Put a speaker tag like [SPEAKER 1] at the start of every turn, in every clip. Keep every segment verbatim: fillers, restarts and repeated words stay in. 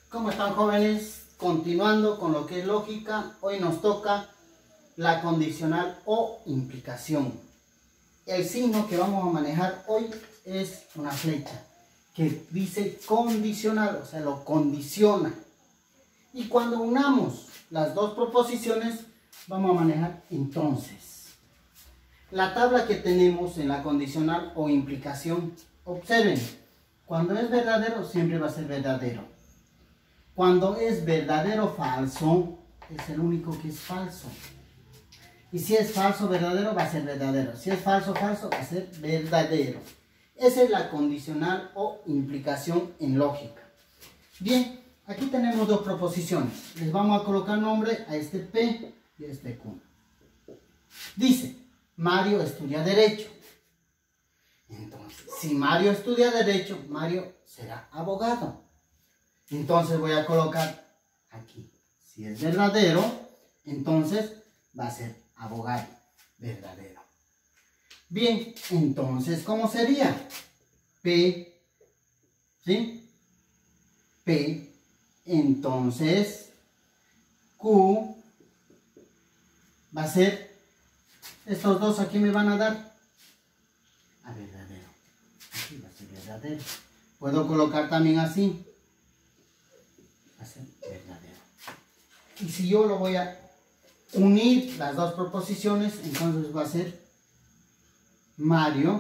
[SPEAKER 1] ¿Cómo están, jóvenes? Continuando con lo que es lógica, hoy nos toca la condicional o implicación. El signo que vamos a manejar hoy es una flecha que dice condicional, o sea, lo condiciona. Y cuando unamos las dos proposiciones, vamos a manejar entonces. La tabla que tenemos en la condicional o implicación, observen, cuando es verdadero siempre va a ser verdadero. Cuando es verdadero o falso, es el único que es falso. Y si es falso verdadero, va a ser verdadero. Si es falso falso, va a ser verdadero. Esa es la condicional o implicación en lógica. Bien, aquí tenemos dos proposiciones. Les vamos a colocar nombre a este P y a este Q. Dice, Mario estudia Derecho. Entonces, si Mario estudia Derecho, Mario será abogado. Entonces voy a colocar aquí. Si es verdadero, entonces va a ser abogado. Verdadero. Bien, entonces, ¿cómo sería? P, ¿sí? P, entonces, Q, va a ser, estos dos aquí me van a dar a verdadero. Aquí va a ser verdadero. Puedo colocar también así. Va a ser verdadero. Y si yo lo voy a unir las dos proposiciones, entonces va a ser Mario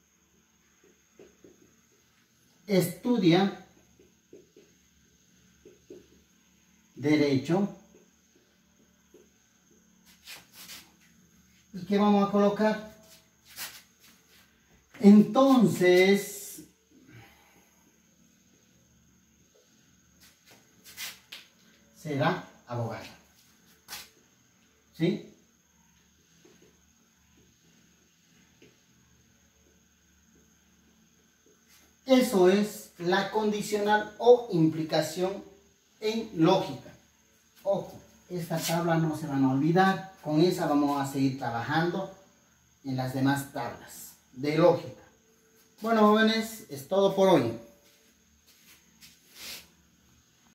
[SPEAKER 1] estudia Derecho. ¿Y qué vamos a colocar? Entonces, será abogado. ¿Sí? Eso es la condicional o implicación en lógica. Ojo, esta tabla no se van a olvidar. Con esa vamos a seguir trabajando en las demás tablas de lógica. Bueno, jóvenes, es todo por hoy.